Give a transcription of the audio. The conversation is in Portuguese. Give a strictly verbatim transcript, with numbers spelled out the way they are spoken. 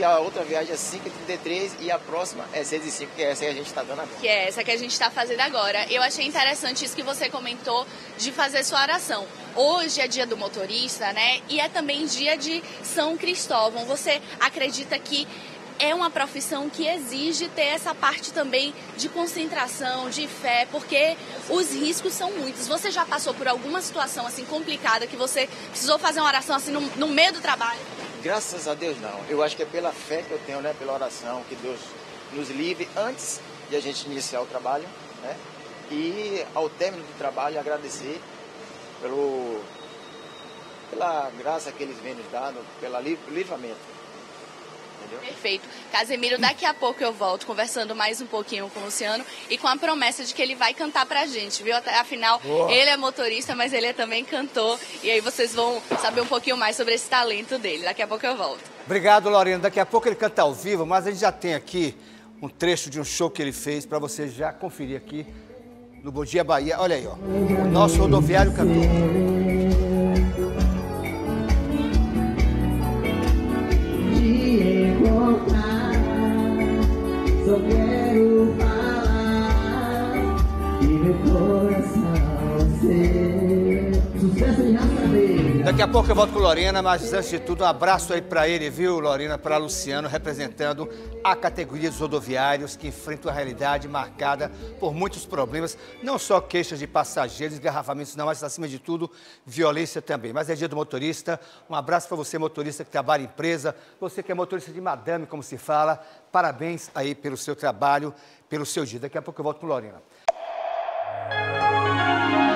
e a outra viagem é cinco e trinta e três e a próxima é seis e cinco, que é essa que a gente está dando agora. Que é essa que a gente está fazendo agora. Eu achei interessante isso que você comentou de fazer sua oração. Hoje é dia do motorista, né? E é também dia de São Cristóvão. Você acredita que é uma profissão que exige ter essa parte também de concentração, de fé, porque os riscos são muitos. Você já passou por alguma situação assim complicada que você precisou fazer uma oração assim no, no meio do trabalho? Graças a Deus não. Eu acho que é pela fé que eu tenho, né? Pela oração, que Deus nos livre antes de a gente iniciar o trabalho, né? E ao término do trabalho agradecer pelo, pela graça que eles vêm nos dando, pelo livramento. Perfeito. Casemiro, daqui a pouco eu volto conversando mais um pouquinho com o Luciano e com a promessa de que ele vai cantar pra gente, viu? Afinal, Boa. Ele é motorista, mas ele é também cantor. E aí vocês vão saber um pouquinho mais sobre esse talento dele. Daqui a pouco eu volto. Obrigado, Lorena. Daqui a pouco ele canta ao vivo, mas a gente já tem aqui um trecho de um show que ele fez para você já conferir aqui no Bom Dia Bahia. Olha aí, ó. O nosso rodoviário cantor. Só quero falar que meu coração ser sucesso em raça dele. Daqui a pouco eu volto com Lorena, mas antes de tudo, um abraço aí pra ele, viu, Lorena? Pra Luciano, representando a categoria dos rodoviários que enfrentam a realidade marcada por muitos problemas, não só queixas de passageiros, engarrafamentos, não, mas acima de tudo, violência também. Mas é dia do motorista, um abraço pra você, motorista que trabalha em empresa, você que é motorista de madame, como se fala, parabéns aí pelo seu trabalho, pelo seu dia. Daqui a pouco eu volto com Lorena.